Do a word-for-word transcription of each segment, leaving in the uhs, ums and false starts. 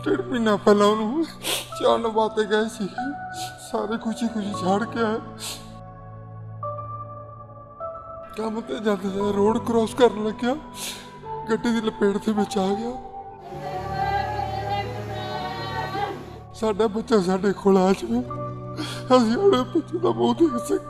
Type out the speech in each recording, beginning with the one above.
डेढ़ महीना पहला उन्होंने चार बातें गए सी सारे खुशी खुशी छाड़ के आए काम ते जाते जाते रोड क्रॉस करने लग गया गड्डी की लपेट से बिच आ गया साडा बच्चा साडे कोल आ जाए असीं अपने बच्चे दा मूंह देख सक।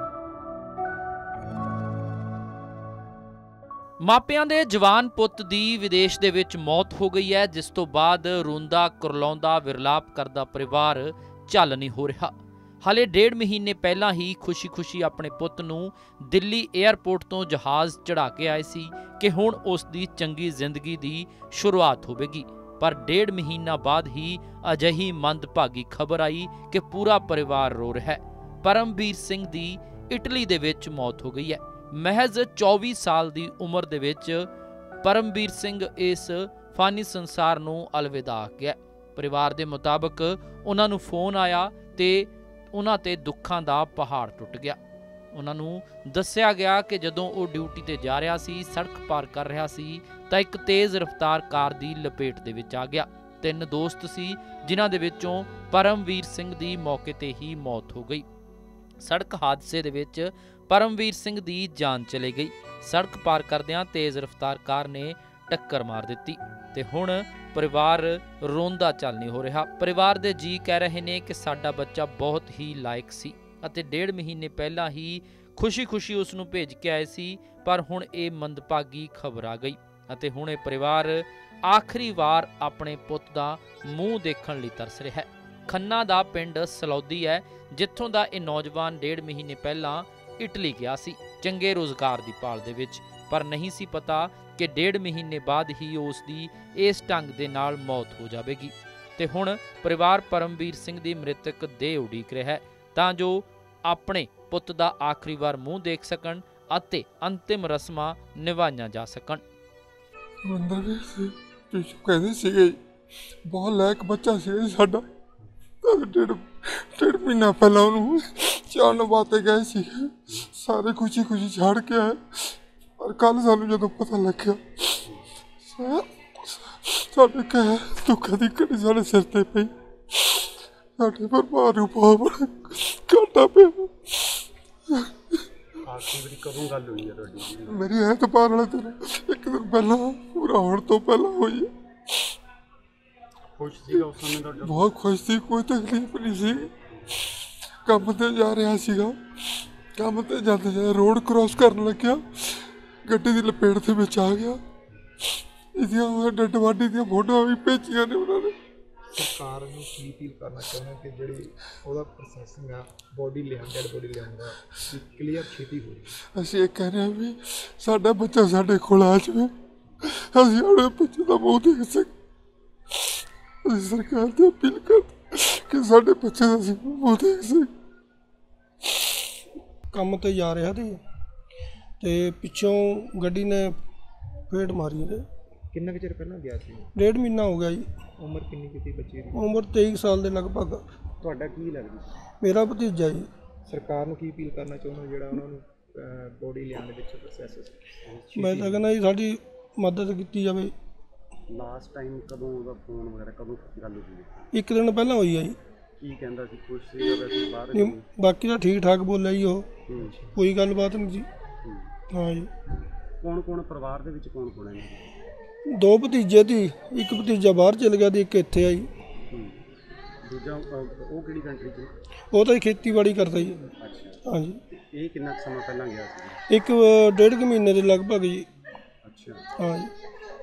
ਮਾਪਿਆਂ ਦੇ ਜਵਾਨ ਪੁੱਤ ਦੀ ਵਿਦੇਸ਼ ਦੇ ਵਿੱਚ ਮੌਤ ਹੋ ਗਈ ਹੈ, ਜਿਸ ਤੋਂ ਬਾਅਦ ਰੋਂਦਾ ਕੁਰਲਾਉਂਦਾ ਵਿਰਲਾਪ ਕਰਦਾ ਪਰਿਵਾਰ ਝੱਲ ਨਹੀਂ ਹੋ ਰਿਹਾ। ਹਾਲੇ ਡੇਢ ਮਹੀਨੇ ਪਹਿਲਾਂ ਹੀ ਖੁਸ਼ੀ-ਖੁਸ਼ੀ ਆਪਣੇ ਪੁੱਤ ਨੂੰ ਦਿੱਲੀ 에ਅਰਪੋਰਟ ਤੋਂ ਜਹਾਜ਼ ਚੜ੍ਹਾ ਕੇ ਆਏ ਸੀ ਕਿ ਹੁਣ ਉਸ ਦੀ ਚੰਗੀ ਜ਼ਿੰਦਗੀ ਦੀ ਸ਼ੁਰੂਆਤ ਹੋਵੇਗੀ। ਪਰ ਡੇਢ ਮਹੀਨਾ ਬਾਅਦ ਹੀ ਅਜਿਹੀ ਮੰਦਭਾਗੀ ਖਬਰ ਆਈ ਕਿ ਪੂਰਾ ਪਰਿਵਾਰ ਰੋ ਰਿਹਾ ਹੈ। ਪਰਮਵੀਰ ਸਿੰਘ ਦੀ ਇਟਲੀ ਦੇ ਵਿੱਚ ਮੌਤ ਹੋ ਗਈ ਹੈ। महज चौबीस साल की उम्र दे विच परमवीर सिंह इस फानी संसार नूं अलविदा गया। परिवार के मुताबिक उन्हां नूं फोन आया तो उन्हां ते दुखां दा पहाड़ टुट गया। उन्हां नूं दस्सिया गया कि जदों वो ड्यूटी ते जा रहा सी, सड़क पार कर रहा सी तां एक तेज़ रफ्तार कार की लपेट दे विच आ गया। तीन दोस्त सी जिन्हां दे विचों परमवीर सिंह की मौके ते ही मौत हो गई। सड़क हादसे दे विच परमवीर सिंह दी जान चली गई। सड़क पार करदियां तेज़ रफ्तार कार ने टक्कर मार दी ते हुण परिवार रोंदा चल नहीं हो रहा। परिवार दे जी कह रहे ने कि साडा बच्चा बहुत ही लायक सी अते डेढ़ महीने पहला ही खुशी खुशी उस नूं भेज के आए सी, पर हुण ये मंदभागी खबर आ गई अते हुण ये परिवार आखिरी वार अपने पुੱਤ दा मूँह देखण लई तरस रहा है। खन्ना दा पिंड सलौदी है जित्थों दा ये नौजवान डेढ़ महीने पहला इटली गया सी चंगे रोजगार की भाल दे विच, पर नहीं सी पता कि डेढ़ महीने बाद ही उसकी इस ढंग दे नाल मौत हो जाएगी। ते हुण परिवार परमवीर सिंह की मृतक देह उड़ीक रहा है तां जो अपने पुੱਤ दा आखिरी वार मूँह देख सकन अते अंतिम रस्मां निभाईआं जा सकन। कहते सीगे बहुत लायक बच्चा सीगा साडा, डेढ़ डेढ़ महीना पहला उन्होंने चार बातें गए सी सारे खुशी खुशी छाड़ के आए, पर कल सानू जो पता लग्या साडे कह दुखा की घड़ी साडे सिर ते पई, साडे परिवार नूं बहुत बड़ा घाटा पिया। मेरी ऐतबार वाले दिन एक दिन पहला पूरा होने तो पहला हुई है। बहुत खुश थी, कोई तकलीफ नहीं सी। काम ते जा रहा सीगा, काम ते जाते जाते रोड क्रॉस करने लग गया गड्डी की लपेट से बिच आ गया। इसदियां डेड बॉडी दी फोटो भी भेजियां ने उन्होंने। सरकार नूं की अपील करना चाहुंदा कि जिहड़ी ओहदा प्रोसैसिंग आ बॉडी लिया डेड बॉडी लियाउंदा क्लीयर छेती हो। असीं ये कह रहे हैं भी साडा बच्चा साडे कोल आ जावे, असीं अपने बच्चे दा मूंह देख सक। असीं सरकार ते अपील करदे कि साडे बच्चे दा असीं मूंह देख सक। ਕੰਮ ਤੇ ਜਾ ਰਿਹਾ ਸੀ ਤੇ ਪਿੱਛੋਂ ਗੱਡੀ ਨੇ ਫੇਟ ਮਾਰੀ ਉਹਦੇ। ਕਿੰਨਾ ਕੁ ਚਿਰ ਪਹਿਲਾਂ ਗਿਆ ਸੀ? ਡੇਢ ਮਹੀਨਾ ਹੋ ਗਿਆ ਜੀ। ਉਮਰ ਕਿੰਨੀ ਕੀਤੀ ਬੱਚੇ ਦੀ? ਉਮਰ ਤੇਈ ਸਾਲ ਦੇ ਲਗਭਗ। ਤੁਹਾਡਾ ਕੀ ਲੱਗਦਾ? ਮੇਰਾ ਭਤੀਜਾ ਜੀ। ਸਰਕਾਰ ਨੂੰ ਕੀ ਅਪੀਲ ਕਰਨਾ ਚਾਹੁੰਦਾ ਜਿਹੜਾ ਉਹਨਾਂ ਨੂੰ ਬੋਡੀ ਲਿਆਉਣ ਦੇ ਵਿੱਚ ਪ੍ਰੋਸੈਸ? ਮੈਂ ਤਾਂ ਕਹਿੰਦਾ ਜੀ ਸਾਡੀ ਮਦਦ ਕੀਤੀ ਜਾਵੇ। ਲਾਸਟ ਟਾਈਮ ਕਦੋਂ ਉਹਦਾ ਫੋਨ ਵਗੈਰਾ ਕਦੋਂ ਗੱਲ ਹੋਈ? ਇੱਕ ਦਿਨ ਪਹਿਲਾਂ ਹੋਈ ਆ ਜੀ। ਕੀ ਕਹਿੰਦਾ ਸੀ? ਕੁਛ ਸੀਗਾ ਵੈਸੇ ਬਾਹਰ? ਬਾਕੀ ਤਾਂ ਠੀਕ ਠਾਕ ਬੋਲਿਆ ਜੀ, ਉਹ ਕੋਈ ਗੱਲਬਾਤ ਨਹੀਂ ਜੀ। ਹਾਂ ਜੀ। ਕੌਣ ਕੌਣ ਪਰਿਵਾਰ ਦੇ ਵਿੱਚ ਕੌਣ ਕੌਣ ਹੈ? ਦੋ ਭਤੀਜੇ ਸੀ, ਇੱਕ ਭਤੀਜਾ ਬਾਹਰ ਚਲ ਗਿਆ ਤੇ ਇੱਕ ਇੱਥੇ ਆ ਜੀ। ਦੂਜਾ ਉਹ ਕਿਹੜੀ ਕੰਟਰੀ 'ਚ? ਉਹ ਤਾਂ ਖੇਤੀਬਾੜੀ ਕਰਦਾ ਜੀ। ਹਾਂ ਜੀ। ਇਹ ਕਿੰਨਾ ਸਮਾਂ ਪਹਿਲਾਂ ਗਿਆ ਸੀ? ਇੱਕ ਡੇਢ ਕੁ ਮਹੀਨੇ ਦੇ ਲਗਭਗ ਜੀ। ਅੱਛਾ। ਹਾਂ ਜੀ।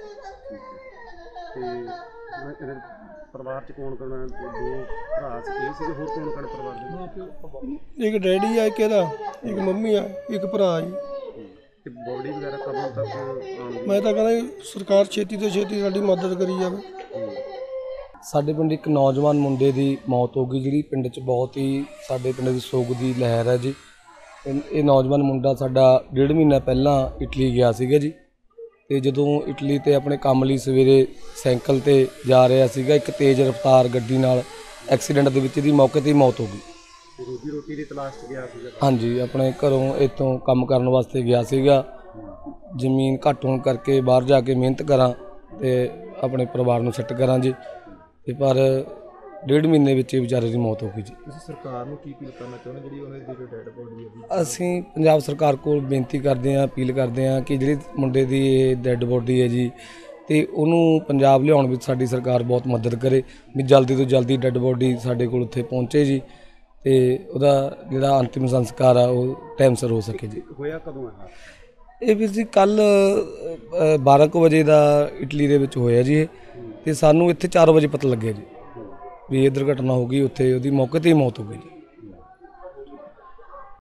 ਤੇ ਪਰਿਵਾਰ 'ਚ ਕੌਣ ਕੌਣ? ਦੋ ਭਰਾ ਸੀ, ਇਹ ਸੀਗੇ, ਹੋਰ ਕੌਣ ਕੌਣ ਪਰਿਵਾਰ ਦੇ? ਇੱਕ ਡੈਡੀ ਆ, ਇੱਕ ਇਹਦਾ, ਇੱਕ ਮੰਮੀ ਆ, ਇੱਕ ਭਰਾ ਜੀ। ਤੇ ਬੋਡੀ ਵਗੈਰਾ ਕਦੋਂ ਤੱਕ? ਮੈਂ ਤਾਂ ਕਹਿੰਦਾ ਸਰਕਾਰ ਛੇਤੀ ਤੋਂ ਛੇਤੀ ਸਾਡੀ ਮਦਦ ਕਰੀ ਜਾਵੇ। ਸਾਡੇ ਪਿੰਡ ਇੱਕ ਨੌਜਵਾਨ ਮੁੰਡੇ ਦੀ ਮੌਤ ਹੋ ਗਈ, ਜਿਹੜੀ ਪਿੰਡ 'ਚ ਬਹੁਤ ਹੀ ਸਾਡੇ ਪਿੰਡ ਦੀ ਸੋਗ ਦੀ ਲਹਿਰ ਹੈ ਜੀ। ਇਹ ਨੌਜਵਾਨ ਮੁੰਡਾ ਸਾਡਾ ਡੇਢ ਮਹੀਨਾ ਪਹਿਲਾਂ ਇਟਲੀ ਗਿਆ ਸੀਗਾ ਜੀ। ਤੇ ਜਦੋਂ ਇਟਲੀ ਤੇ ਆਪਣੇ ਕੰਮ ਲਈ ਸਵੇਰੇ ਸਾਈਕਲ ਤੇ ਜਾ ਰਿਹਾ ਸੀਗਾ, ਇੱਕ ਤੇਜ਼ ਰਫ਼ਤਾਰ ਗੱਡੀ ਨਾਲ ਐਕਸੀਡੈਂਟ ਦੇ ਵਿੱਚ ਇਹਦੀ ਮੌਕੇ 'ਤੇ ਹੀ ਮੌਤ ਹੋ ਗਈ। ਰੋਜੀ ਰੋਟੀ ਦੀ ਤਲਾਸ਼ 'ਚ ਗਿਆ ਸੀਗਾ? ਹਾਂਜੀ, ਆਪਣੇ ਘਰੋਂ ਇੱਥੋਂ ਕੰਮ ਕਰਨ ਵਾਸਤੇ ਗਿਆ ਸੀਗਾ। ਜ਼ਮੀਨ ਘੱਟ ਹੋਣ ਕਰਕੇ ਬਾਹਰ ਜਾ ਕੇ ਮਿਹਨਤ ਕਰਾਂ ਤੇ ਆਪਣੇ ਪਰਿਵਾਰ ਨੂੰ ਸੈੱਟ ਕਰਾਂ ਜੀ। ਤੇ ਪਰ ਡੇਢ ਮਹੀਨੇ ਵਿੱਚ ਹੀ ਵਿਚਾਰੇ ਦੀ ਮੌਤ ਹੋ ਗਈ ਜੀ। ਤੁਸੀਂ ਸਰਕਾਰ ਨੂੰ ਕੀ ਅਪੀਲ ਕਰਨਾ ਚਾਹੁੰਦੇ ਜਿਹੜੀ ਉਹਨਾਂ ਦੀ ਡੈਡ ਬੋਡੀ ਹੈ? ਅਸੀਂ ਪੰਜਾਬ ਸਰਕਾਰ ਕੋਲ ਬੇਨਤੀ ਕਰਦੇ ਹਾਂ, ਅਪੀਲ ਕਰਦੇ ਹਾਂ ਕਿ ਜਿਹੜੀ ਮੁੰਡੇ ਦੀ ਇਹ ਡੈੱਡ ਬੋਡੀ ਹੈ ਜੀ, ਤੇ ਉਹਨੂੰ ਪੰਜਾਬ ਲਿਆਉਣ ਵਿੱਚ ਸਾਡੀ ਸਰਕਾਰ ਬਹੁਤ ਮਦਦ ਕਰੇ ਵੀ ਜਲਦੀ ਤੋਂ ਜਲਦੀ ਡੈੱਡ ਬੋਡੀ ਸਾਡੇ ਕੋਲ ਉੱਥੇ ਪਹੁੰਚੇ ਜੀ, ਤੇ ਉਹਦਾ ਜਿਹੜਾ ਅੰਤਿਮ ਸੰਸਕਾਰ ਆ ਉਹ ਟਾਈਮ ਸਿਰ ਹੋ ਸਕੇ ਜੀ। ਹੋਇਆ ਕਦੋਂ ਹੈ ਇਹ ਵੀਰ ਜੀ ਕੱਲ ਬਾਰਾਂ ਕੁ ਵਜੇ ਦਾ ਇਟਲੀ ਦੇ ਵਿੱਚ ਹੋਇਆ ਜੀ ਇਹ, ਤੇ ਸਾਨੂੰ ਇੱਥੇ ਚਾਰ ਵਜੇ ਪਤਾ ਲੱਗਿਆ ਜੀ ਵੀ ਇਹ ਦੁਰਘਟਨਾ ਹੋ ਗਈ, ਉੱਥੇ ਉਹਦੀ ਮੌਕੇ 'ਤੇ ਹੀ ਮੌਤ ਹੋ ਗਈ ਜੀ।